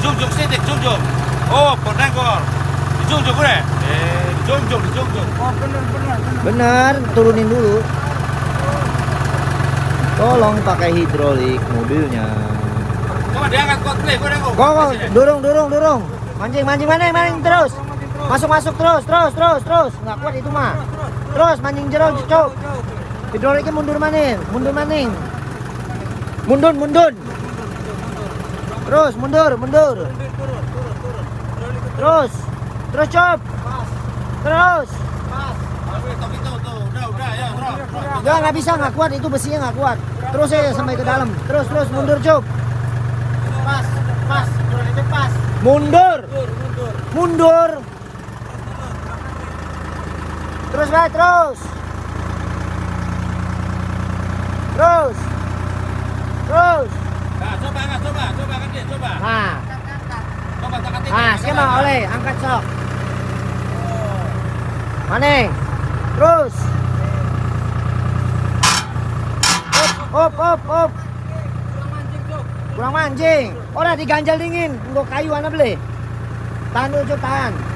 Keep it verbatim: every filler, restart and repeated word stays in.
dijunjung sedikit, dijunjung. Oh, penegor. Dijunjung gue. Eh, dijunjung, dijunjung. Oh, bener, bener, bener. Bener, turunin dulu. Tolong pakai hidrolik mobilnya. Coba diangkat kuat play, gue nengok. Kok, kok, dorong, dorong, dorong. Mancing, mancing, mancing, mancing terus. Masuk, masuk terus, terus, terus, terus. Nggak kuat itu mah. Terus mancing jeruk, cok. Hidroliknya mundur maning, mundur maning. Mundur, mundur. Terus, mundur, mundur. Terus, terus cop. Terus. Udah, udah, ya, terus. Nggak, nggak bisa, nggak kuat. Itu besinya nggak kuat. Terus ya sampai ke dalam. Terus, terus, mundur cop. Pas, pas, itu pas. Mundur. Mundur, mundur. Mundur. Terus, Pak, terus. Terus. Terus. Nah, coba, angkat, coba, coba kan dia, coba. Nah, Coba angkat ini. nah, skema oleh, angkat sok. Maning. Terus. Op, op, op. Kurang mancing. Ora diganjal dingin, nggo kayu ana beli. Tahan dulu, Cuk, tahan.